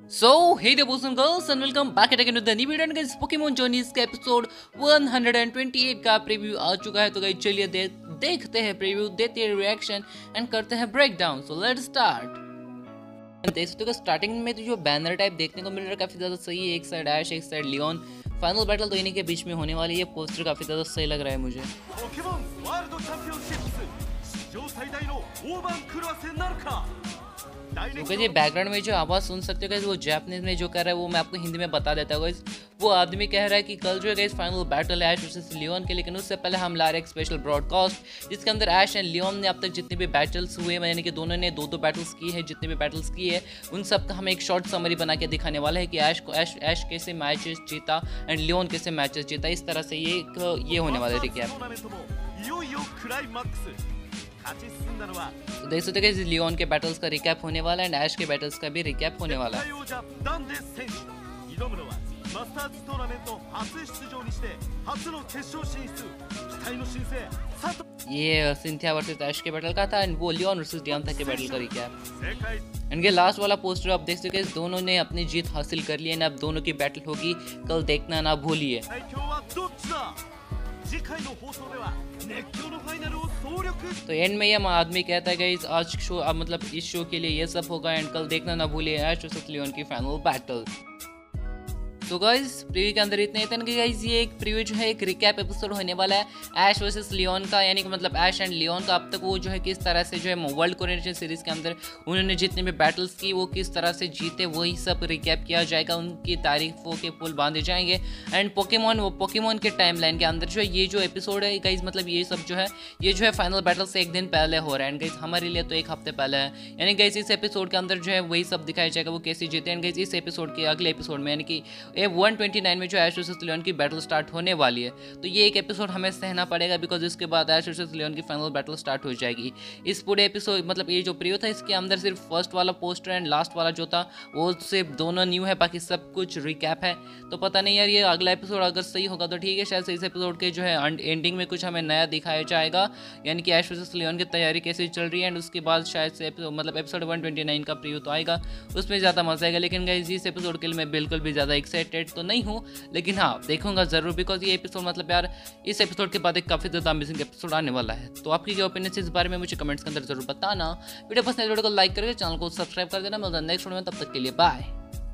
So, hey there boys and girls and welcome back at again with the new video and guys Pokemon Journeys का episode 128 का preview आ चुका है। तो guys चलिए देखते हैं प्रीव्यू, देते हैं रिएक्शन एंड करते हैं break down. So let's start. देख सकते हो स्टार्टिंग में तो जो बैनर टाइप देखने को मिल रहा है काफी ज्यादा सही है। एक साइड ऐश एक साइड लियोन। फाइनल बैटल तो इन्हीं के बीच में होने वाली है। पोस्टर काफी ज्यादा सही लग रहा है मुझे। तो ये बैकग्राउंड में जो आवाज़ सुन सकते हो गाइस वो जापानीज में जो कर रहा है वो मैं आपको हिंदी में बता देता हूँ गाइस। वो आदमी कह रहा है कि कल जो है गाइस फाइनल बैटल है ऐश वर्सेस लियोन के, लेकिन उससे पहले हम ला रहे हैं एक स्पेशल ब्रॉडकास्ट जिसके अंदर ऐश एंड लियोन ने अब तक जितने भी बैटल्स हुए यानी कि दोनों ने दो बैटल्स की है, जितने भी बैटल्स की है उन सब का हमें एक शॉर्ट समरी बना के दिखाने वाला है कि ऐश कैसे मैचेस जीता एंड लियोन कैसे मैचेस जीता। इस तरह से ये होने वाला है रिकैप। तो देख सकते हैं लियोन के बैटल्स का रिकैप होने वाला है एंड ऐश के बैटल्स का भी रिकैप होने वाला है। ये सिंथिया वर्सेस ऐश के बैटल का था एंड वो लियोन वर्सेस डियांथा के बैटल का रिकैप। एंड ये लास्ट वाला पोस्टर आप देख सकते हैं दोनों ने अपनी जीत हासिल कर ली है। अब दोनों की बैटल होगी, कल देखना ना भूलिए। तो एंड में ये आदमी कहता है गाइस आज शो मतलब इस शो के लिए ये सब होगा एंड कल देखना ना भूलिए ऐश वर्सेस लियोन की फाइनल बैटल। तो गाइस प्रीव्यू के अंदर इतने थे कि गाइस ये एक प्रीव्यू जो है एक रिकैप एपिसोड होने वाला है ऐश वर्सेस लियोन का, यानी कि मतलब ऐश एंड लियोन का अब तक वो जो है किस तरह से जो है वर्ल्ड कोऑर्डिनेशन सीरीज के अंदर उन्होंने जितने भी बैटल्स की वो किस तरह से जीते वही सब रिकैप किया जाएगा। उनकी तारीफों के पुल बांधे जाएंगे एंड पोकेमॉन के टाइमलाइन के अंदर जो है ये जो एपिसोड है गाइस मतलब ये सब जो है फाइनल बैटल से एक दिन पहले हो रहा है एंड गाइस हमारे लिए तो एक हफ्ते पहले है। यानी गाइस इस एपिसोड के अंदर जो है वही सब दिखाया जाएगा वो कैसे जीते एंड गाइस इस एपिसोड के अगले एपिसोड में यानी कि 129 में जो ऐश वर्सेस लियोन की बैटल स्टार्ट होने वाली है। तो ये एक एपिसोड हमें सहना पड़ेगा बिकॉज इसके बाद ऐश वर्सेस लियोन की फाइनल बैटल स्टार्ट हो जाएगी। इस पूरे एपिसोड मतलब ये जो प्रीव्यू था इसके अंदर सिर्फ फर्स्ट वाला पोस्टर एंड लास्ट वाला जो था वो सिर्फ दोनों न्यू है, बाकी सब कुछ रिकैप है। तो पता नहीं यार ये अगला एपिसोड अगर सही होगा तो ठीक है, शायद से इस एपिसोड के जो है एंडिंग में कुछ हमें नया दिखाया जाएगा यानी कि ऐश वर्सेस लियोन की तैयारी कैसे चल रही है एंड उसके बाद शायद से मतलब एपिसोड 129 का प्रीव्यू तो आएगा, उसमें ज़्यादा मजा आएगा। लेकिन गाइस इस एपिसोड के लिए मैं बिल्कुल भी ज़्यादा एक्साइटेड तो नहीं हूँ, लेकिन हाँ देखूंगा जरूर बिकॉज ये एपिसोड मतलब यार इस एपिसोड के बाद एक काफी ज्यादा अमेजिंग एपिसोड आने वाला है। तो आपकी क्या ओपिनियन इस बारे में मुझे कमेंट्स के अंदर जरूर बताना। वीडियो पसंद है वीडियो को लाइक करके चैनल को सब्सक्राइब कर देना। मिलता है नेक्स्ट वीडियो में, तब तक के लिए बाय।